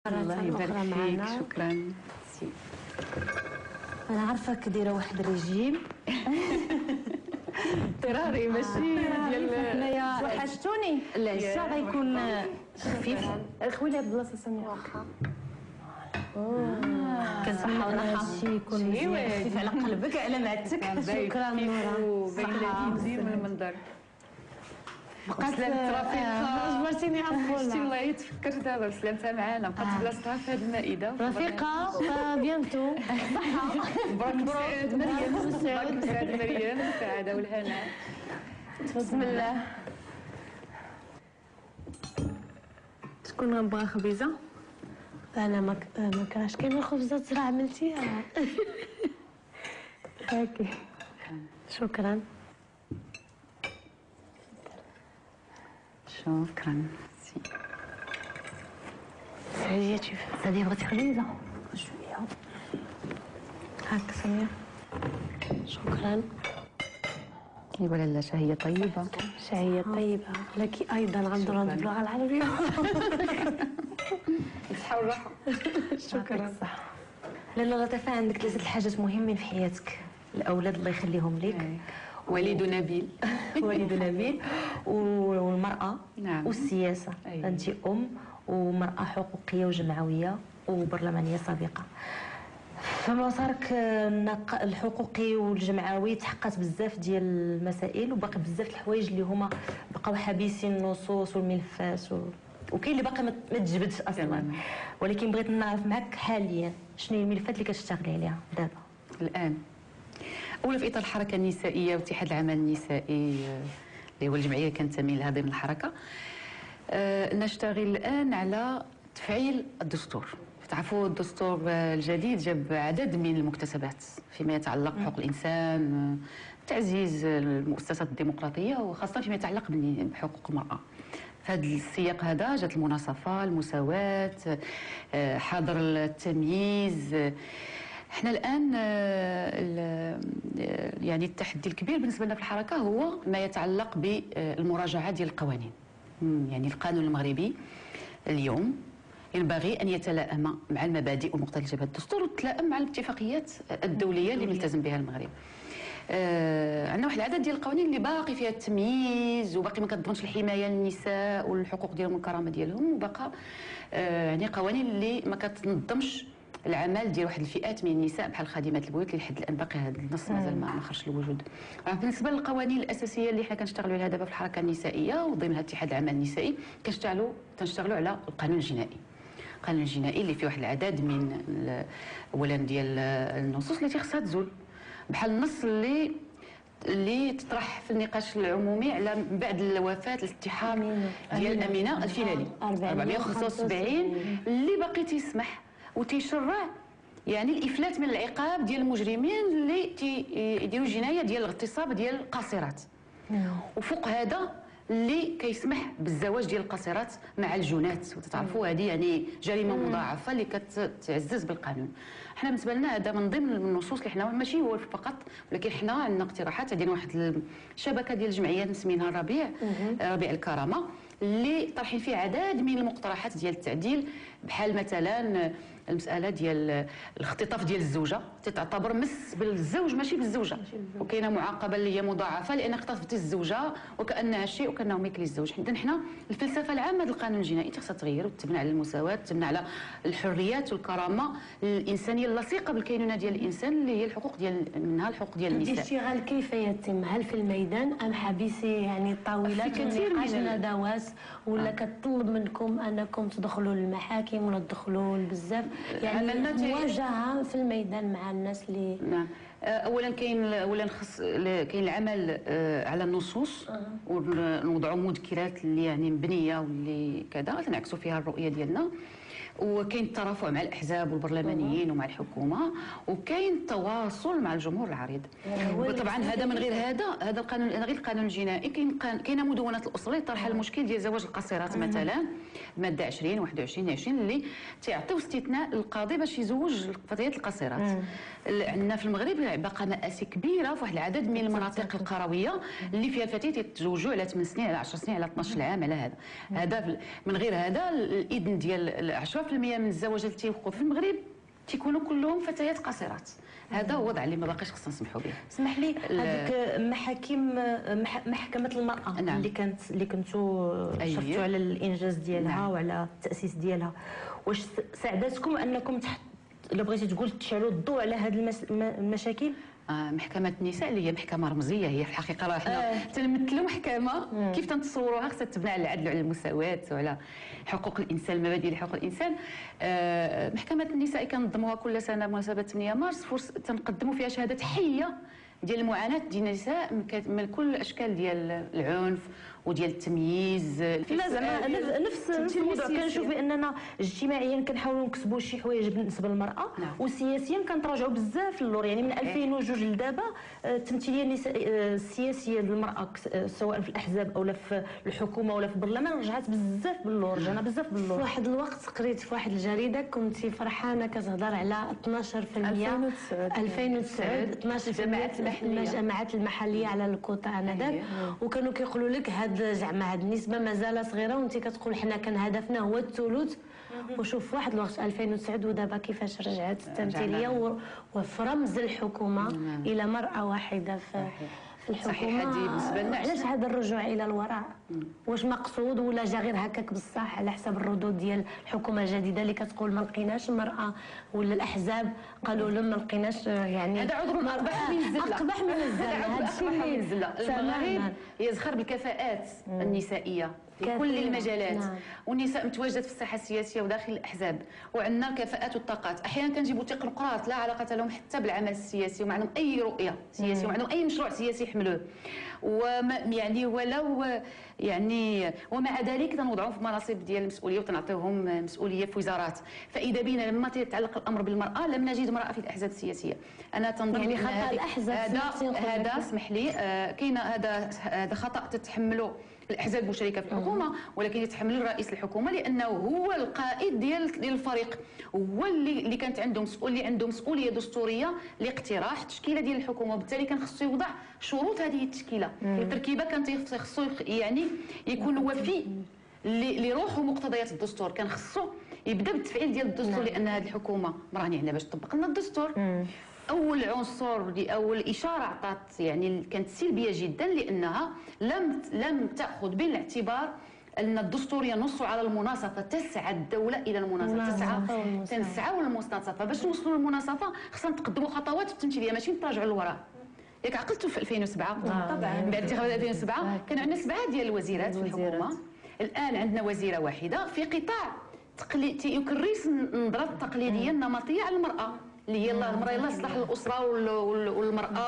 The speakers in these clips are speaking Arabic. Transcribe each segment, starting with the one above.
الله يبارك فيك. شكرا. انا عارفاك دايره واحد الريجيم اضطراري ماشي ديال حنايا وحشتوني. العشاء غيكون خفيف. خويا هاد البلاصه سميها كنصحة والراحة شي يكون مزيان خفيف على قلبك على معدتك. شكرا نورا. صحة مزيان من المنظر. بقات الرفيقة جبرتيني عفوا. شتي الله يتفكر دابا بسلامتها معانا بقات بلاصتها في هذه المائدة. رفيقة بيانتو. صحة. مبروك مريم. مبروك مريم. السعادة والهنا. بسم الله. شكون غنبغى خبيزه؟ انا ما كرهتش كاين الخبزات راه عملتيها. هاكي شكرا. شكرا. هي كيف سادي بغيتي خبيزه؟ شويه هاك سمير. شكرا. ولا لا شهية طيبة. شهية طيبة لك أيضا غندور باللغة العربية. بالصحة والراحة. شكرا. لأنه لطيفة عندك ثلاثة الحاجات مهمين في حياتك. الأولاد الله يخليهم لك. وليد نبيل. وليد نبيل والمرأة. نعم. والسياسة. أنت أم ومرأة حقوقية وجمعوية وبرلمانية سابقة. في مسارك الحقوقي والجمعوي تحققت بزاف ديال المسائل وباقي بزاف الحوايج اللي هما بقاو حابسين النصوص والملفات وكاين اللي باقي ما تجبدش اصلا. ولكن بغيت نعرف معك حاليا شنو هي الملفات اللي كتشتغلي عليها دابا الان. اولا في اطار الحركه النسائيه واتحاد العمل النسائي اللي هو الجمعيه اللي كنتمي لها ضمن الحركه. نشتغل الان على تفعيل الدستور. تعرفوا الدستور الجديد جاب عدد من المكتسبات فيما يتعلق بحقوق الانسان، تعزيز المؤسسات الديمقراطيه وخاصه فيما يتعلق بحقوق المراه. في هذا السياق هذا جات المناصفه، المساواه، حظر التمييز. احنا الان يعني التحدي الكبير بالنسبه لنا في الحركه هو ما يتعلق بالمراجعه ديال القوانين. يعني القانون المغربي اليوم ينبغي أن يتلائم مع المبادئ والمقتضيات ديال الدستور وتتلائم مع الاتفاقيات الدولية اللي ملتزم بها المغرب. عندنا واحد العدد ديال القوانين اللي باقي فيها التمييز وباقي ما كتضمنش الحماية للنساء والحقوق ديالهم والكرامة ديالهم، وبقى يعني قوانين اللي ما كتنظمش العمل ديال واحد الفئات من النساء بحال خادمات البيوت اللي لحد الان باقي هذا النص مازال ما خرجش للوجود. بالنسبه للقوانين الاساسيه اللي حنا كنشتغلوا عليها دابا في الحركه النسائيه وضمنها اتحاد العمل النسائي كنشتغلوا على القانون الجنائي. القانون الجنائي اللي فيه واحد العدد من اولا ديال النصوص التي خصها تزول، بحال النص اللي تطرح في النقاش العمومي على بعد الوفاه الاتحام ديال امينه الفيلالي 475 اللي باقي تيسمح وتيشرع يعني الافلات من العقاب ديال المجرمين اللي تيديروا جنايه ديال الاغتصاب ديال القاصرات. وفوق هذا اللي كيسمح بالزواج ديال القاصرات مع الجنات، وتتعرفوا هذه يعني جريمه مضاعفه اللي كتعزز بالقانون. حنا بالنسبه لنا هذا من ضمن النصوص اللي حنا ماشي هو فقط، ولكن حنا عندنا اقتراحات. عندنا واحد الشبكه ديال الجمعيات مسمينها ربيع الكرامه اللي طرحين فيه عدد من المقترحات ديال التعديل، بحال مثلا المساله ديال الاختطاف ديال الزوجه تتعتبر مس بالزوج ماشي بالزوجه، وكاينه معاقبه اللي هي مضاعفه لان اختطفتي الزوجه وكانها شيء وكانه ميكلي الزوج. حنا الفلسفه العامه ديال القانون الجنائي خصها تغير وتبنى على المساواه، تبنى على الحريات والكرامه الانسانيه اللصيقه بالكينونه ديال الانسان اللي هي الحقوق ديال منها الحقوق ديال النساء. الاشتغال كيف يتم؟ هل في الميدان ام حبيسي يعني طاولات ونقاش ندوات ولا كتطلب منكم انكم تدخلوا للمحاكم ولا تدخلوا بزاف يعني مواجهه في الميدان مع الناس اللي نعم. اولا كاين كاين العمل على النصوص ونوضعوا مذكرات اللي يعني مبنيه واللي كذا تنعكسوا فيها الرؤيه ديالنا، وكاين الترافع مع الاحزاب والبرلمانيين ومع الحكومه، وكاين التواصل مع الجمهور العريض. وطبعا هذا من غير هذا القانون غير القانون الجنائي كاينه مدونه الاسره اللي طرح المشكل ديال زواج القاصرات مثلا الماده 20 21 20 اللي تعطيو استثناء للقاضي باش يزوج الفتيات القاصرات. عندنا في المغرب باقا مآسي كبيره في واحد العدد من المناطق القرويه اللي فيها الفتيات يتزوجوا على 8 سنين على 10 سنين على 12 عام على هذا من غير هذا الاذن ديال العشره 10% من الزواجات اللي تيوقعوا في المغرب تيكونوا كلهم فتيات قاصرات. هذا هو وضع اللي ما باقيش خصنا نسمحوا به. اسمح لي، هذيك محكمة المرأة نعم. اللي كنتوا شرفتوا على الإنجاز ديالها نعم. وعلى التأسيس ديالها، واش ساعدتكم أنكم لو بغيتي تقول تشعلوا الضوء على هذه المشاكل؟ محكمة النساء اللي هي محكمة رمزية، هي في الحقيقة راه حنا تنمثلوا محكمة كيف تنتصوروها خصها تبنى على العدل وعلى المساواة وعلى حقوق الإنسان، المبادئ لحقوق الإنسان. محكمة النساء كنظموها كل سنة بمناسبة 8 مارس، فرصة تنقدموا فيها شهادات حية ديال المعاناة ديال النساء من كل الأشكال ديال العنف وديال التمييز. لا زعما نفس الموضوع. كنشوف باننا اجتماعيا كنحاولوا نكسبوا شي حوايج بالنسبه للمراه، نعم. وسياسيا كنتراجعوا بزاف للور. يعني من 2002 لدابا التمثيليه السياسيه للمراه سواء في الاحزاب او في الحكومه ولا في البرلمان رجعت بزاف باللور، رجعنا بزاف باللور. في واحد الوقت قريت في واحد الجريده كنتي فرحانه كتهضر على 12% 2009 12% الجامعات المحليه على الكوتا انذاك، وكانوا كيقولوا لك زعما هاد النسبه مازال صغيره وانت كتقول حنا كان هدفنا هو الثلث. وشوف واحد الوقت 2009 ودابا كيفاش رجعت التمثيليه وفي رمز الحكومه الى مرأة واحده في الحكومه. صحيح. هذه بالنسبه لنا علاش هذا الرجوع الى الوراء؟ واش مقصود ولا جا غير هكاك بصح على حسب الردود ديال الحكومه الجديده اللي كتقول ما لقيناش المراه، ولا الاحزاب قالوا لهم ما لقيناش؟ يعني هذا عذر اقبح من الزله. اقبح من الزله. هذا الشيء اللي الزله. المغرب يزخر بالكفاءات النسائيه في كل المجالات. نعم. والنساء متواجدات في الساحه السياسيه وداخل الاحزاب، وعندنا الكفاءات والطاقات. احيانا كنجيبوا تكنقراط لا علاقه لهم حتى بالعمل السياسي وما عندهم اي رؤيه سياسيه وما عندهم اي مشروع سياسي يحملوه، يعني ولو يعني ومع ذلك تنوضعوهم في مناصب ديال المسؤوليه وتنعطيوهم مسؤوليه في وزارات. فاذا بينا لما يتعلق الامر بالمراه لم نجد امراه في الاحزاب السياسيه. انا تنظن يعني خطا الاحزاب هذا اسمح لي كاين هذا خطا تتحمله الاحزاب المشاركه في الحكومه، ولكن يتحمل رئيس الحكومه لانه هو القائد ديال الفريق، هو اللي كانت عنده مسؤوليه دستوريه لاقتراح تشكيله ديال الحكومه، وبالتالي كان خصو يوضع شروط هذه التشكيله. التركيبه كانت خصو يعني يكون وفي لروح ومقتضيات الدستور، كان خصو يبدا بالتفعيل ديال الدستور. لان هذه الحكومه راني هنا باش تطبق لنا الدستور. اول عنصر اول اشاره عطات يعني كانت سلبيه جدا، لانها لم تاخذ بعين الاعتبار ان الدستور ينص على المناصفه، تسعى الدوله الى المناصفه، تنسعى للمناصفه. باش نوصلوا للمناصفه خصنا نتقدموا خطوات في التمثيليه ماشي نتراجعوا للوراء. ياك عقلتوا في 2007 طبعا بعد انتخابات 2007 كان عندنا 7 ديال الوزيرات في الحكومه، الان عندنا وزيره واحده في قطاع يكرس النظره التقليديه النمطيه على المراه، اللي هي المراه يلاه تصلح للاسره والمراه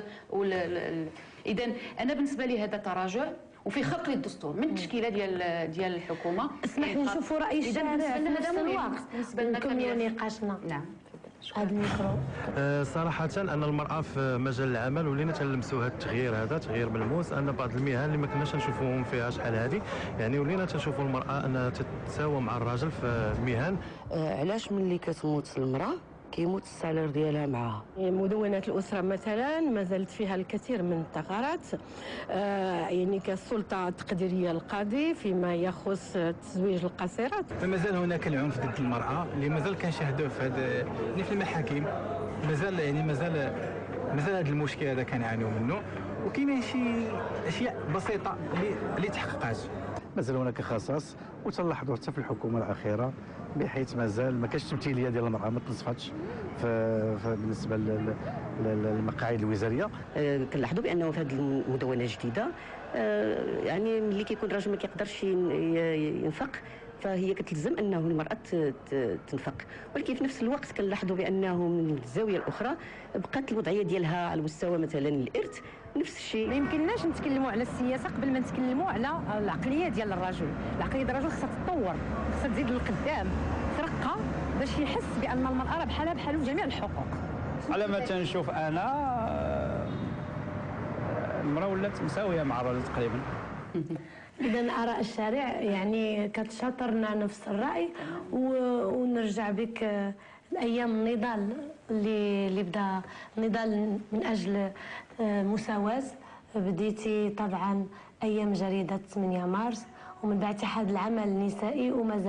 اذا انا بالنسبه لي هذا تراجع وفي خرق للدستور من التشكيله ديال الحكومه. اسمح لي نشوفوا راي الشارع في نفس الوقت ونكملوا نقاشنا. نعم. هذا الميكرو. صراحة أن المرأة في مجال العمل ولينا تنلمسوا هذا التغيير، هذا تغيير ملموس. أن بعض المهن اللي ما كناش نشوفوهم فيها شحال هذه يعني ولينا تنشوفوا المرأة أنها تتساوى مع الراجل في المهن. علاش ملي كتموت المرأة كيموت السالير ديالها معها؟ مدونة الأسرة مثلا ما زالت فيها الكثير من الثغرات، يعني كالسلطة التقديرية القاضي فيما يخص تزويج القاصرات. فما زال هناك العنف ضد المرأة اللي ما زال كنشاهدوه في المحاكم. ما زال هذا المشكل هذا كنعانيو منه، وكاينين شي اشياء بسيطة اللي تحققات. مازال هناك خصاص وتلاحظوا حتى في الحكومه الاخيره بحيث مازال ما كاينش تمثيليه ديال المراه، ما تنصفتش بالنسبه للمقاعد الوزاريه. كنلاحظوا بانه في هذه المدونه الجديده يعني ملي كيكون الراجل ما كيقدرش ينفق فهي كتلزم انه المراه تنفق، ولكن في نفس الوقت كنلاحظوا بانه من الزاويه الاخرى بقات الوضعيه ديالها على مستوى مثلا الارث نفس الشيء. ما يمكنناش نتكلموا على السياسه قبل ما نتكلموا على العقليه ديال الرجل. العقليه ديال الرجل خصها تتطور، خصها تزيد للقدام، ترقى باش يحس بان المراه راه بحالها بحال جميع الحقوق. على ما تنشوف انا المراه ولات مساويه مع الرجل تقريبا. إذا آراء الشارع يعني كتشاطرنا نفس الرأي، ونرجع بك الأيام النضال اللي بدا نضال من أجل مساواة. بديتي طبعا أيام جريدة 8 مارس ومن بعد اتحاد العمل النسائي ومازال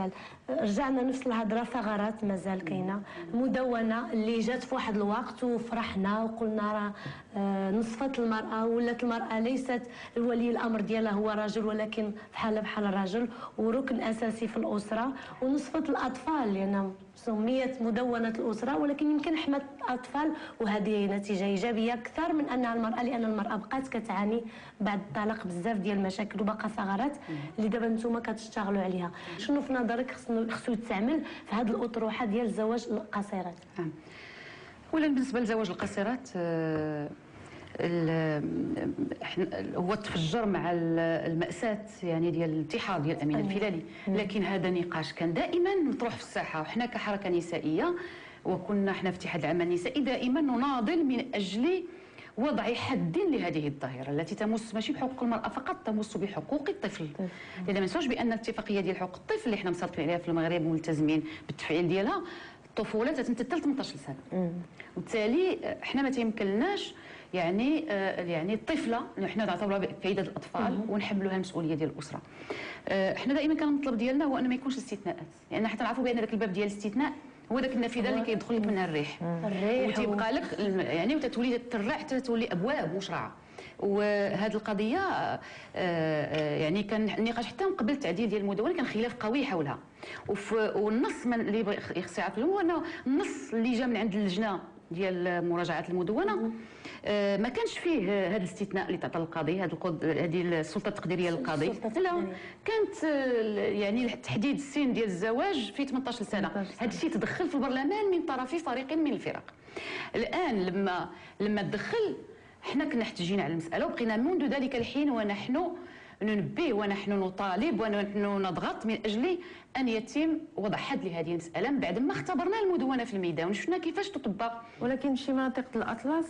رجعنا نفس الهضره، ثغرات مازال كاينه، مدونه اللي جات في واحد الوقت وفرحنا وقلنا راه نصفت المراه، ولات المراه ليست ولي الامر ديالها هو راجل، ولكن بحال الراجل وركن اساسي في الاسره، ونصفت الاطفال لان سميت مدونه الاسره، ولكن يمكن حمايه الاطفال، وهذه نتيجه ايجابيه اكثر من انها المراه، لان المراه بقات كتعاني بعد الطلاق بزاف ديال المشاكل وبقى ثغرات اللي دابا نتوما كتشتغلوا عليها. شنو في نظرك خصو يتعمل في هذه الاطروحه ديال زواج القصيرات؟ اولا بالنسبه لزواج القصيرات هو تفجر مع المأساة يعني ديال الانتحار ديال أمينة الفيلالي، لكن هذا نقاش كان دائما مطروح في الساحة، وحنا كحركة نسائية وكنا حنا في اتحاد العمل النسائي دائما نناضل من أجل وضع حد لهذه الظاهرة التي تمس ماشي بحقوق المرأة فقط، تمس بحقوق الطفل. لأن ما ننساوش بأن الاتفاقية ديال حقوق الطفل اللي حنا مصادقين عليها في المغرب وملتزمين بالتفعيل ديالها، الطفولة تتمتد 18 سنة، وبالتالي حنا ما تيمكنناش يعني الطفله اللي حنا نعتبروها بعيده الاطفال ونحملوها المسؤوليه ديال الاسره. حنا دائما كان المطلب ديالنا هو ان ما يكونش استثناءات، لان حتى نعرفوا بان ذاك الباب ديال الاستثناء هو ذاك النافذه اللي كيدخل لك منها الريح وتيبقى لك يعني وتتولي تترع حتى تولي ابواب مشرعه. وهذه القضيه يعني كان النقاش حتى من قبل التعديل ديال المدونه كان خلاف قوي حولها، والنص اللي يخص يعرف هو انه النص اللي جا من عند اللجنه ديال مراجعه المدونه ما كانش فيه هذا الاستثناء اللي تعطى القاضي، هذه السلطه التقديريه للقاضي، لا كانت يعني تحديد السن ديال الزواج في 18 سنه. هذا الشيء تدخل في البرلمان من طرف فريق من الفرق. الان لما تدخل حنا كنا احتجينا على المساله، وبقينا منذ ذلك الحين ونحن ننبه ونحن نطالب ونحن نضغط من اجل ان يتم وضع حد لهذه المساله بعد ما اختبرنا المدونه في الميدان وشفنا كيفاش تطبق. ولكن شي مناطق الاطلس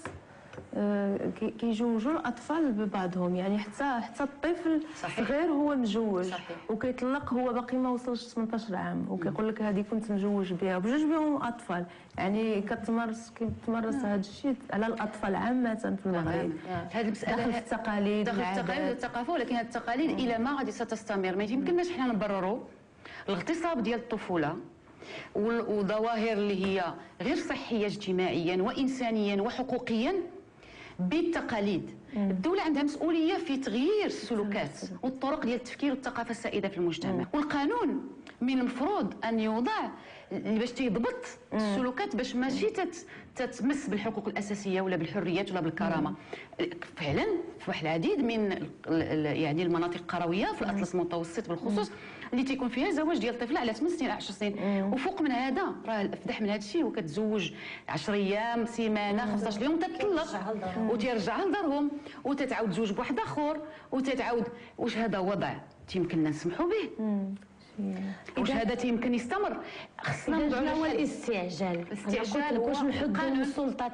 كيجوجوا الاطفال ببعضهم، يعني حتى الطفل صغير هو مجوج وكيطلق هو باقي ما وصلش 18 عام وكيقول لك هذه كنت مجوج بها، بجوج بهم اطفال، يعني كتمارس هذا الشيء على الاطفال عامه في المغرب. هذه المساله داخل في التقاليد والثقافه، ولكن هذه التقاليد الى ما غادي ستستمر، ما يمكنناش حنا نبرروا الاغتصاب ديال الطفوله وظواهر اللي هي غير صحيه اجتماعيا وانسانيا وحقوقيا بالتقاليد. الدولة عندها مسؤولية في تغيير السلوكات والطرق ديال التفكير والثقافة السائدة في المجتمع، والقانون من المفروض أن يوضع باش تضبط السلوكات باش ماشي تتمس بالحقوق الأساسية ولا بالحريات ولا بالكرامة. فعلا في واحد العديد من يعني المناطق القروية في الأطلس المتوسط بالخصوص اللي تيكون فيها زواج ديال الطفله على 8 سنين 10 سنين، وفوق من هذا راه الافدح من هذا الشيء وكتزوج 10 ايام سيمانه 15 يوم تطلق وترجع لدارهم وتتعاود تزوج بواحد اخر وتتعاود. واش هذا وضع تيمكننا نسمحوا به؟ واش هذا تيمكن يستمر؟ خصنا نوضعوا هو الاستعجال. واش نحدوا من سلطه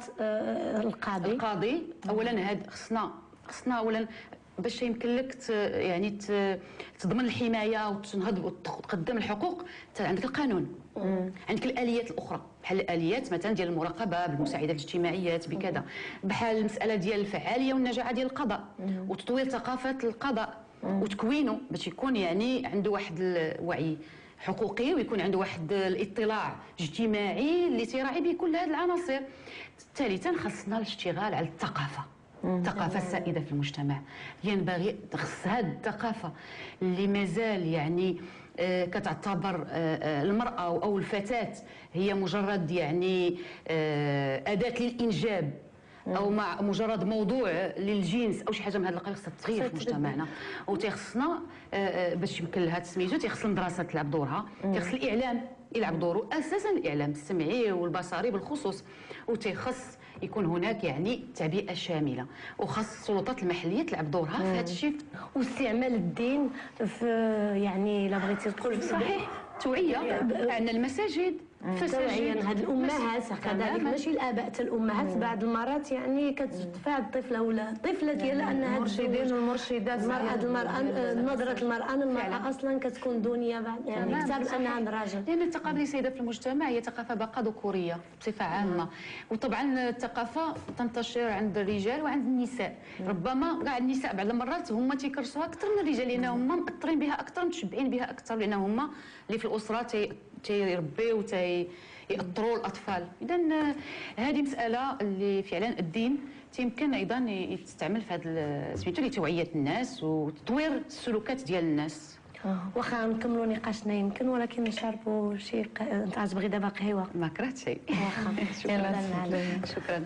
القاضي اولا هاد خصنا اولا باش يمكن لك يعني تضمن الحمايه وتنهض وتقدم الحقوق. عندك القانون، عندك الاليات الاخرى بحال الاليات مثلا ديال المراقبه بالمساعدات الاجتماعيات بكذا، بحال المساله ديال الفعاليه والنجاعه ديال القضاء وتطوير ثقافه القضاء وتكوينه باش يكون يعني عنده واحد الوعي حقوقي ويكون عنده واحد الاطلاع اجتماعي اللي تيراعي به كل هذه العناصر. ثالثا خاصنا الاشتغال على الثقافة السائدة في المجتمع. ينبغي خص هذه الثقافة اللي مازال يعني كتعتبر المرأة أو الفتاة هي مجرد يعني أداة للإنجاب أو مع مجرد موضوع للجنس أو شي حاجة من هذا القبيل، خصها تتغير في مجتمعنا. وتيخصنا باش يمكن لها سميتو تيخص المدرسة تلعب دورها، تيخص الإعلام يلعب دوره، أساسا الإعلام السمعي والبصري بالخصوص، وتيخص يكون هناك يعني تعبئه شامله، وخاص السلطات المحليه تلعب دورها في هذا الشيء. واستعمال الدين في يعني لا بغيتي تقول صحيح توعيه. عندنا المساجد توعيا هاد الامهات كذلك ماشي الاباء حتى الامهات بعض المرات يعني كتدفع الطفله ولا الطفله ديالها انها المرشدين والمرشدات المراه نظره المراه للمراه اصلا كتكون دنيا بعد يعني اكثر من انها عند الراجل. لان الثقافه السائده في المجتمع هي ثقافه باقه ذكوريه بصفه عامه، وطبعا الثقافه تنتشر عند الرجال وعند النساء. ربما كاع النساء بعض المرات هما تيكرسوها اكثر من الرجال لان هما مأثرين بها اكثر، متشبعين بها اكثر، لان هما اللي في الاسره تيربيو يأطروا الاطفال. اذا هذه مساله اللي فعلا الدين يمكن ايضا يستعمل في هذا سميتو لتوعيه الناس وتطوير السلوكات ديال الناس. واخا نكملوا نقاشنا يمكن، ولكن نشربوا شي انت تبغي دابا قهوه؟ ما كرهت شيء. واخا شكرا. شكرا.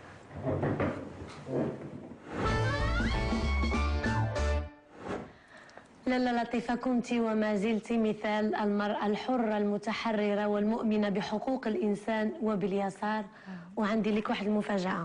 لاله لطيفه، كنت وما زلت مثال المراه الحره المتحرره والمؤمنه بحقوق الانسان وباليسار. وعندي لك واحد المفاجاه.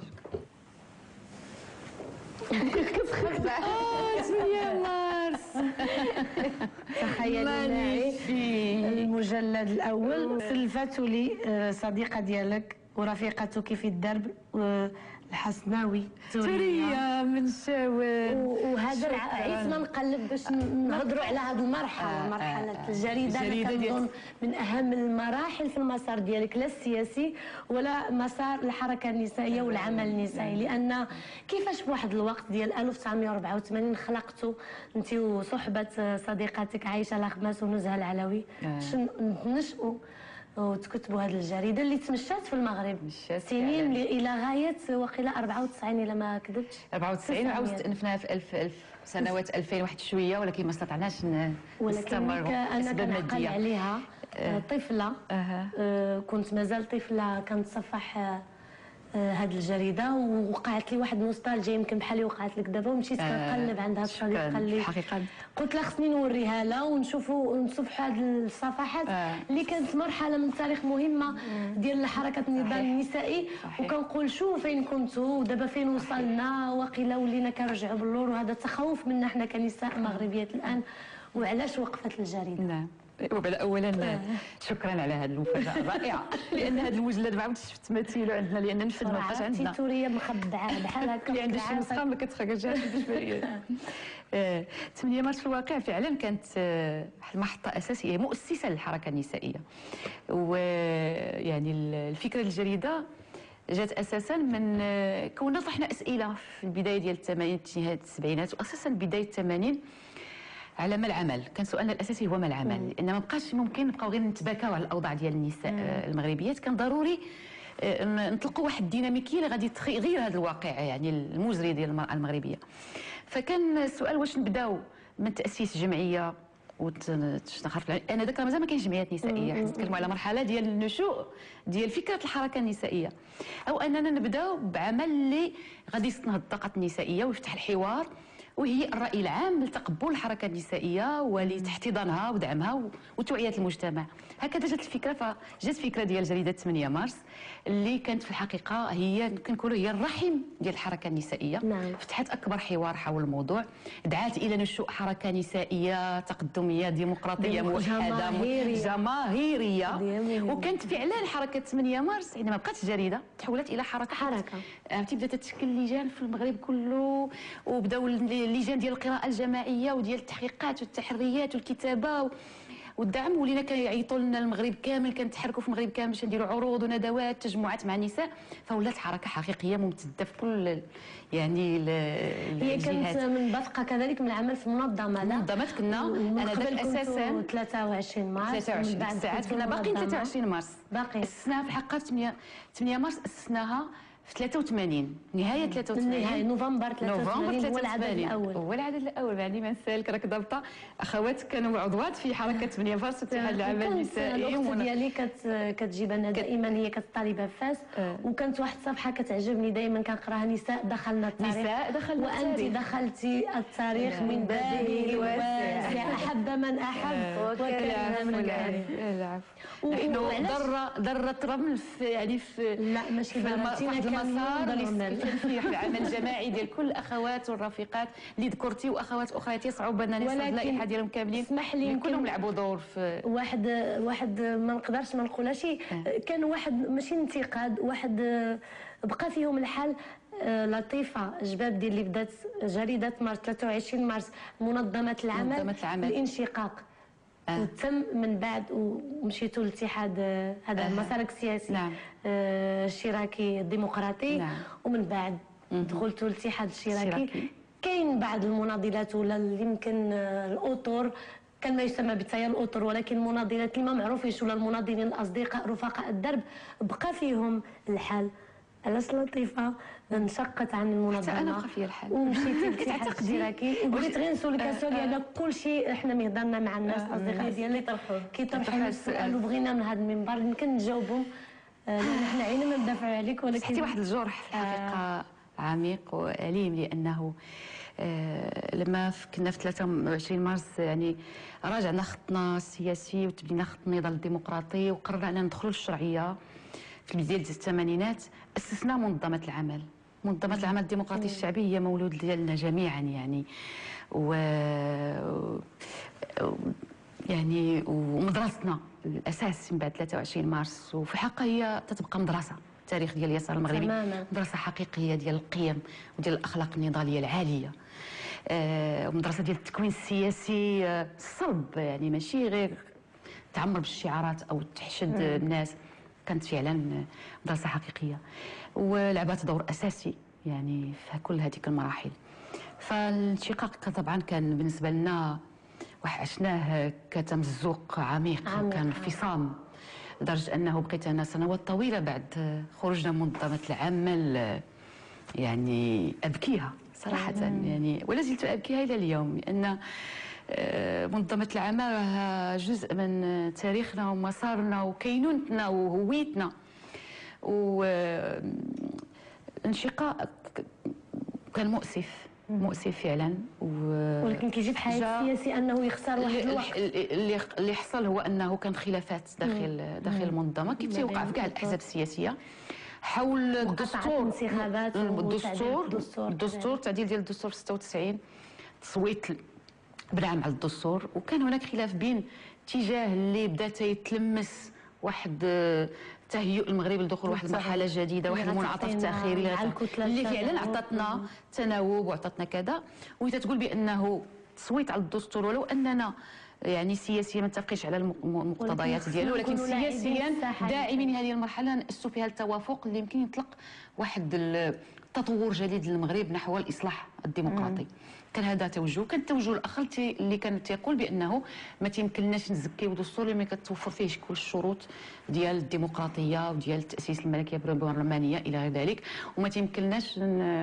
8 مارس تخيلي معي المجلد الاول سلفته لي صديقه ديالك ورفيقتك في الدرب الحسناوي توريا من شاول. وهذا عرفنا نقلب باش نهضروا على هذه المرحله، مرحله الجريده. انا كنظن من اهم المراحل في المسار ديالك، لا السياسي ولا مسار الحركه النسائيه والعمل النسائي، لان كيفاش بواحد الوقت ديال 1984 خلقتوا انت وصحبه صديقتك عايشه لخماس ونزهه العلوي نشأوا وتكتبوا هذه الجريده اللي تمشات في المغرب سنين الى غايه وقيله 94 الا ما كذبتش. 94 وعاود استأنفناها في 1000 سنوات 2000 واحد شويه، ولكن ما استطعناش نستمروا. ولكن انا كنعقل عليها طفله كنت مازال طفله كنتصفح هذه الجريده، ووقعت لي واحد النوستالجيا يمكن بحالي وقعت لك دابا، ومشيت كنقلب عند هذا الصديق قال لي حقيقه قلت لها خصني نوريها لها ونصفحوا هذه الصفحات اللي كانت مرحله من التاريخ مهمه ديال حركه النضال النسائي. وكنقول شوف فين كنتوا ودابا فين وصلنا، وقيله ولينا كنرجعوا باللور، وهذا تخوف منا حنا كنساء مغربيات الان. وعلاش وقفت الجريده؟ نعم. اولا شكرا على هذه المفاجاه الرائعه، لان هذا المجلد ما عاودتش شفت مثيله عندنا، لان نفذ ما بقاش عندنا. توريه مخبعه بحال هكا اللي عندها شي نسخه ما كتخرجش. 8 مارس في الواقع فعلا كانت محطه اساسيه مؤسسه للحركه النسائيه. ويعني الفكره الجريده جات اساسا من كنا طرحنا اسئله في البدايه ديال الثمانينات نهايه السبعينات، واساسا بدايه الثمانين على ما العمل. كان سؤالنا الاساسي هو ما العمل، لان ما بقاش ممكن نبقاو غير نتباكاو على الاوضاع ديال النساء المغربيات. كان ضروري نطلقوا واحد الديناميكيه اللي غادي تغير هذا الواقع يعني المزري ديال المراه المغربيه. فكان السؤال واش نبداو من تاسيس جمعيه انا ذاك مازال ما كاينش جمعيات نسائيه، حنا نتكلموا على مرحله ديال النشوء ديال فكره الحركه النسائيه، او اننا نبداو بعمل اللي غادي يستنهض الطاقه النسائيه ويفتح الحوار وهي الرأي العام لتقبل الحركة النسائية ولتحتضانها ودعمها وتوعية المجتمع. هكذا جات الفكرة، فجات فكرة ديال جريدة 8 مارس اللي كانت في الحقيقة هي يمكن نقولوا هي الرحم ديال الحركة النسائية. نعم. فتحت أكبر حوار حول الموضوع، دعات إلى نشوء حركة نسائية تقدمية ديمقراطية موحدة جماهيرية. وكانت فعلا حركة 8 مارس عندما بقات جريدة تحولت إلى حركة. بدات تتشكل لجان في المغرب كله، وبداو اللجان ديال القراءة الجماعية وديال التحقيقات والتحريات والكتابة والدعم، ولينا كيعيطوا لنا المغرب كامل، كنتحركوا في المغرب كامل باش نديروا عروض وندوات تجمعات مع النساء. فولات حركة حقيقية ممتدة في كل يعني هي كانت من بثقة كذلك من العمل في منظمات كنا انا ذاك اساسا 23 مارس 23 ساعات كنا باقيين 23 مارس باقي اسسناها في الحقيقة 8 مارس اسسناها في 83 نهاية 83 نهاية نوفمبر 83 هو العدد الأول. هو العدد الأول يعني ما نسالك راك ضابطة. أخوات كانوا عضوات في حركة 8 مارس اتحاد العمل النسائي. الأخت ديالي كتجيب أنا دائما، هي كطالبة في فاس، وكانت واحد الصفحة كتعجبني دائما كنقراها، نساء دخلنا التاريخ. وأنت دخلتي التاريخ من بابه الواسع، أحب من أحب وكرم من كرم. نحن ذرة رمل في يعني في لا ماشي مسار فيه العمل الجماعي ديال كل الاخوات والرفيقات اللي ذكرتي واخوات اخرى يصعب اننا نصل اللائحه ديالهم كاملين. اسمح لي كلهم لعبوا دور في واحد ما نقدرش ما نقولهاش. كان واحد ماشي انتقاد، واحد بقى فيهم الحال. لطيفه جباب اللي بدات جريده مارس 23 مارس منظمه العمل الانشقاق وتم من بعد ومشيتوا للاتحاد هذا المسار السياسي. نعم. الاشتراكي الديمقراطي. نعم. ومن بعد دخلتوا للاتحاد الاشتراكي. كاين بعض المناضلات ولا اللي يمكن الاطر كان ما يسمى بالتيار الاطر، ولكن المناضلات اللي ما معروفينش ولا المناضلين الاصدقاء رفقاء الدرب بقى فيهم الحال. علاش لطيفه انشقت عن المنظمه؟ حتى انا بقى فيا الحال ومشيتي للاتحاد الاشتراكي وبغيت غير نسولك سؤال لان كل شيء احنا ملي هضرنا مع الناس الاصدقاء ديالنا كيطرحوا السؤال وبغينا من هذا المنبر يمكن نجاوبهم لان احنا عينا ما ندافعوا عليك، ولكن حتى واحد الجرح في الحقيقه عميق واليم لانه لما كنا في 23 مارس يعني راجعنا خطنا السياسي وتبنينا خط النضال الديمقراطي وقررنا اننا ندخلوا للشرعيه. في بداية الثمانينات أسسنا منظمة العمل. منظمة العمل الديمقراطي الشعبي هي مولود ديالنا جميعا يعني يعني ومدرستنا الأساس من بعد 23 مارس، وفي الحقيقة هي تتبقى مدرسة. التاريخ ديال اليسار المغربي مدرسة حقيقية ديال القيم وديال الأخلاق النضالية العالية، ومدرسة ديال التكوين السياسي الصلب، يعني ماشي غير تعمر بالشعارات أو تحشد الناس. كانت فعلا مدرسة حقيقية ولعبت دور أساسي يعني في كل هذيك المراحل. فالانشقاق طبعا كان بالنسبة لنا عشناه كتمزق عميق وكان انفصام لدرجة أنه بقيت أنا سنوات طويلة بعد خروجنا من منظمة العمل يعني أبكيها صراحة يعني، ولا زلت أبكيها إلى اليوم، لأن منظمة العمل راها جزء من تاريخنا ومسارنا وكينونتنا وهويتنا. والانشقاق كان مؤسف فعلا. ولكن كيجي في حياة السياسي انه يخسر واحد الوقت. اللي حصل هو انه كان خلافات داخل المنظمه كيف تيوقع في كاع الاحزاب السياسيه حول الدستور. التعديل ديال الدستور في 96 تصويت بناء على الدستور، وكان هناك خلاف بين اتجاه اللي بدا تيتلمس واحد تهيئ المغرب لدخول واحد المرحله جديده، واحد المنعطف التاخيري اللي فعلا عطاتنا تناوب وعطاتنا كذا، وهي تقول بانه تصويت على الدستور ولو اننا يعني سياسيا ما نتفقيش على المقتضيات ديالو، ولكن سياسيا داعمين هذه المرحله نأسسوا فيها التوافق اللي يمكن يطلق واحد التطور جديد للمغرب نحو الاصلاح الديمقراطي. كان هذا توجه. كان التوجه الاخر اللي كان تيقول بانه ما تيمكنناش نزكيو دستور اللي ما كتوفر فيه كل الشروط ديال الديمقراطيه وديال تاسيس الملكيه البرلمانيه الى غير ذلك، وما تيمكنناش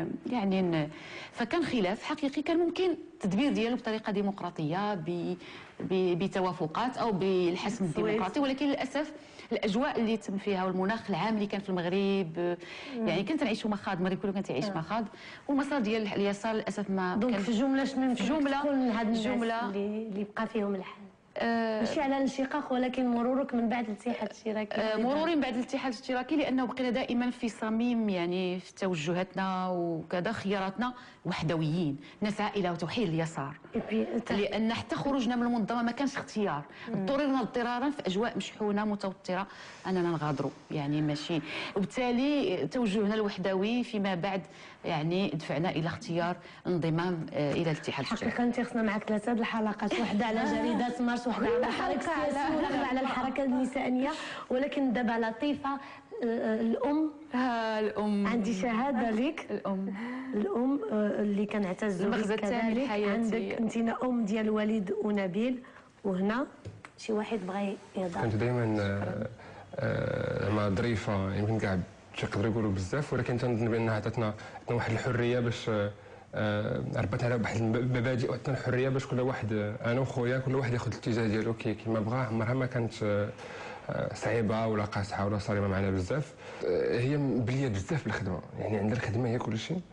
فكان خلاف حقيقي كان ممكن التدبير ديالو بطريقه ديمقراطيه بتوافقات او بالحسم الديمقراطي، ولكن للاسف الاجواء اللي تم فيها والمناخ العام اللي كان في المغرب يعني كنت نعيشوا مخاض، المغرب كله كان تعيش مخاض، والمسار ديال اليسار للاسف ما دونك في جمله شنو في جمله هاد الجمله اللي بقى فيهم الحال ماشي على الانشقاق ولكن مرورك من بعد الاتحاد الاشتراكي. مروري من بعد الاتحاد الاشتراكي لانه بقينا دائما في صميم يعني في توجهاتنا وكذا خياراتنا وحدويين، نسعى الى توحيد اليسار لان حتى خروجنا من المنظمه ما كانش اختيار، اضطررنا اضطرارا في اجواء مشحونه متوتره اننا نغادروا يعني ماشي، وبالتالي توجهنا الوحدوي فيما بعد يعني دفعنا الى اختيار انضمام الى الاتحاد الاشتراكي. حقيقه انت خصنا معك ثلاثه الحلقات، واحده على جريده مارس، واحده على الحركه السياسيه، واحده على الحركه النسائيه، ولكن دابا لطيفه الام عندي شهاده لك. الام اللي كنعتزوا بك كذلك، عندك انت ام ديال وليد ونبيل، وهنا شي واحد بغى يهضر. كنت دائما مع ظريفه يمكن كاع تقدروا يقولوا بزاف، ولكن تنظن بانها عطاتنا واحد الحريه باش ربطنا على واحد المبادئ وعطاتنا الحريه باش كل واحد انا وخويا كل واحد ياخذ الاتجاه ديالو كيما بغا. عمرها ما كانت صعيبه ولا قاصحه ولا صارمه معنا بزاف، هي بليه بزاف بالخدمه، يعني عندها الخدمه هي كل شيء.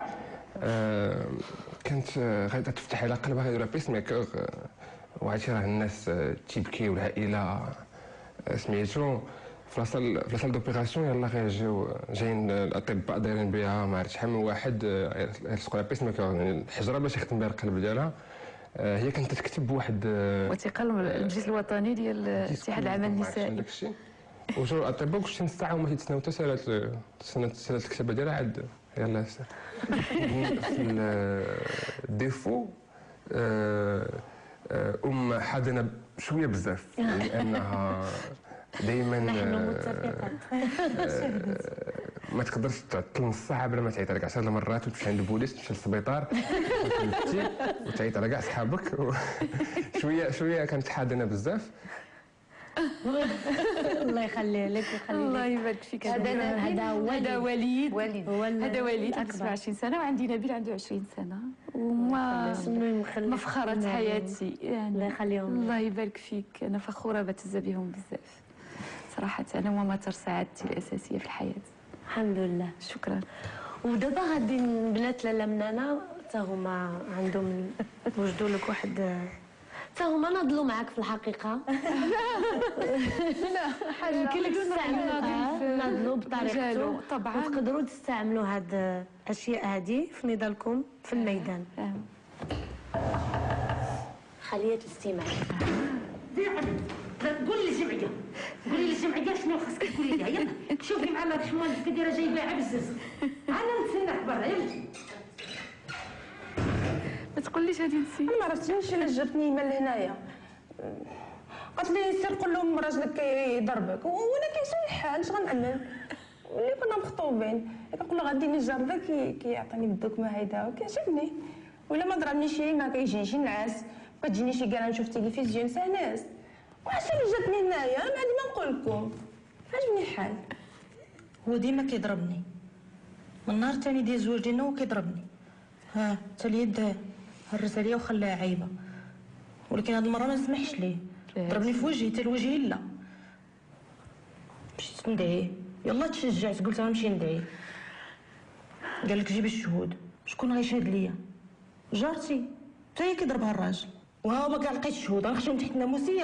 كانت غادا تفتح على قلبها غير بيس ميكور، وعرفتي راه الناس تيبكيو والعائله سميتو، في لاصال دوبيراسيون يلاه غير جايين الاطباء دايرين بها ما عرفتش شحال من واحد يلصقوا لها بيس ميكر، يعني الحجره باش يخدم بها القلب ديالها. هي كانت تكتب واحد وثيقه المجلس الوطني ديال اتحاد العمل النسائي. وجاو الاطباء كلشي نستعاو ما تيتسناو حتى سالات الكتابه ديالها عاد يلاه الديفو حاضنه شويه بزاف لانها دائما ما تقدرش تعطل نص ساعه بلا ما تعيط على 10 مرات وتمشي عند البوليس تمشي للسبيطار وتعيط على كاع صحابك شويه كانت حاضنه بزاف. الله يخليه لك ويخلي الله يبارك فيك. هذا وليد هذا وليد عنده 27 سنه وعندي نبيل عنده 20 سنه وما مفخره حياتي يعني. الله يخليهم الله يبارك فيك. انا فخوره بعتز بهم بزاف صراحه. انا هما مصدر سعادتي الاساسيه في الحياه. الحمد لله. شكرا. ودابا غادي البنات لاله منانا حتى هما عندهم وجدوا لك واحد حتى هما ناضلوا معاك في الحقيقه. لا حاجه يمكن لك ناضلوا بطريقته طبعا وتقدروا تستعملوا هاد الاشياء هذه في نضالكم في الميدان. خليه الاستماع. قولي للجمعيه شنو خاصك تقولي لها. يلا شوفي مع هاد الحمار اللي كديرها جايبها عبزز. انا نتسناك برا. يلا ما تقوليش هادي نسيت. ما عرفتنيش الا جبتني من لهنايا قالت لي سير قول لهم راجلك يضربك وانا كيجي الحال اش غنعمل. ملي كنا مخطوبين كنقول له غادي نجرب كيعطيني بالدكمه هيدا وكيعجبني ولا ما ضربني شي ما كيجي شي نعاس كتجيني شي كاله نشوف تلفزيون ساناس واش اللي جاتني هنايا ما عندي ما نقول لكم عجبني الحال. هو ديما كيضربني من النهار الثاني ديال الزواج ديالنا هو كيضربني. ها حتى اليد هرس عليا وخلاها عايبه ولكن هاد المره ما نسمحش ليه. ضربني في وجهي حتى لوجهي لا. مشيت ندعيه يلا تشجعت قلت غنمشي ندعيه. قال لك جيبي الشهود. شكون غيشهد ليا؟ جارتي حتى هي كيضربها الراجل وها ما كاع لقيت الشهود غنخشيهم تحت الناموسيه.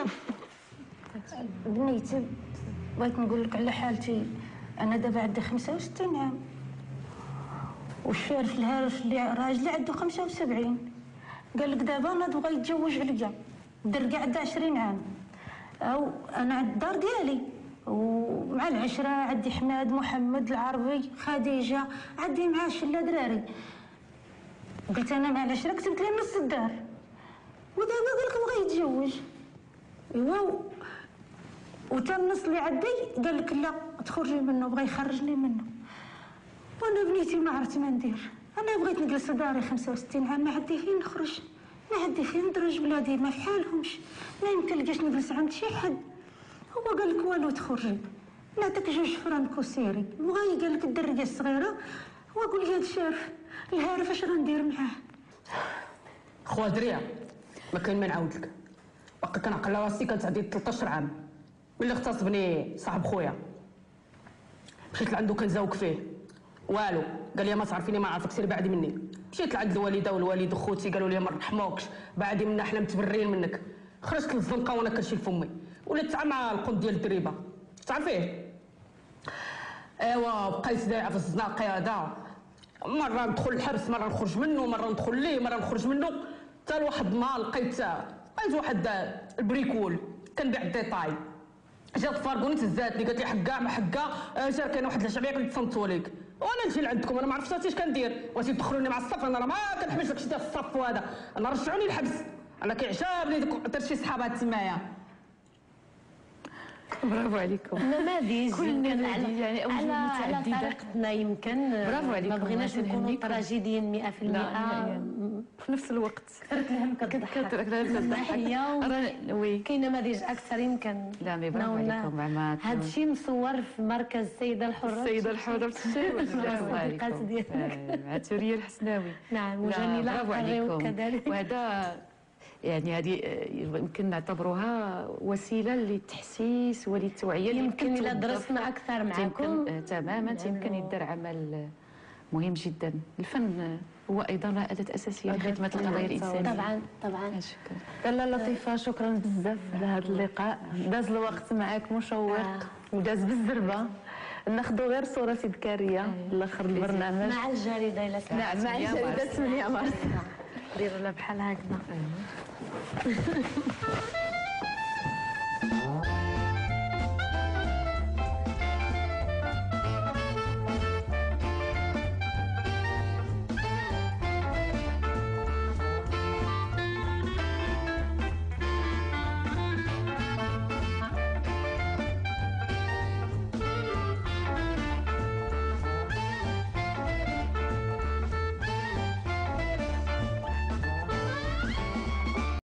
بنيتي بغيت نقول لك على حالتي. انا دابا عندي 65 عام والشارف الهارف اللي راجلي عنده 75. قال لك دابا انا بغا يتزوج عليا دركا عندها 20 عام او انا عند الدار ديالي ومع العشره عندي حماد محمد العربي خديجه عندي معاه شله دراري. قلت انا مع العشره كتبت لي نص الدار ودابا قال لك بغا يتزوج. ايوا وتا النص اللي عندي قال لك لا تخرجي منه بغا يخرجني منه. وانا بنيتي ما عرفت ما ندير. انا بغيت نجلس داري 65 عام ما عندي فين نخرج ما عندي فين ندرج بلادي ما في حالهمش ما يمكن لقاش نجلس عند شي حد. هو قال لك والو تخرجي نعطيك 2 فرانك وسيري. بغا قال لك الدريه الصغيره وقول لي هاد الشارف الهارف اش غندير معاه. خويا دريه ما كاين ما نعاود لك باقي كنعقل راسي كانت عندي 13 عام ملي اغتصبني صاحب خويا. مشيت لعندو كنزاوك فيه والو قال لي ما تعرفيني ما عرفتك سيري بعدي مني. مشيت لعند الوالده والوالد وخوتي قالوا لي ما نرحموكش بعدي منا حنا متبرين منك. خرجت للزنقه وانا كنشيل فمي ولات مع القند ديال الدريبه تعرفيه. ايوا بقيت دايعه في الزناقي هذا مره ندخل الحبس مره نخرج منه مره ندخل ليه مره نخرج منه حتى لواحد النهار لقيت واحد البريكول كنبيع الديطاي. جات فارغوني تهزاتني قالت لي حكا ما حكا جا كاين واحد الجمعيه قالت تصنتوا لك وانا نجي لعندكم انا ما عرفتش اش كندير. واش تدخلوني مع الصف انا راه ما كنحملش داكشي ديال الصف وهذا انا رجعوني للحبس. انا كيعجبني درت شي صحابات تمايا. برافو عليكم. نماذج كلنا نماذج يعني على طريقتنا يمكن برافو عليكم. ما بغيناش نكونوا تراجيديين 100% في نفس الوقت كثرت لهم كتضحك. وي كاين نماذج اكثر يمكن. لا مي برافو عليكم. هذا الشيء مصور في مركز السيده الحره. السيده الحره في الصديقات ديالك مع توريه الحسناوي. نعم وجميله برافو عليكم. وهذا يعني هذه يمكن نعتبروها وسيله للتحسيس وللتوعيه. يمكن الا درسنا اكثر معكم تماما يمكن يدار مهم جدا. الفن هو ايضا أداة اساسيه في خدمه القضايا الانسانيه. طبعا. شكرا. لاله لطيفه، شكرا بزاف على هذا اللقاء. داز الوقت معك مشوق وداز بالزربه. ناخذوا غير صوره تذكاريه لاخر البرنامج مع الجريده الى نعم مع الجريده 8 مارس. ديروا لها بحال هكذا.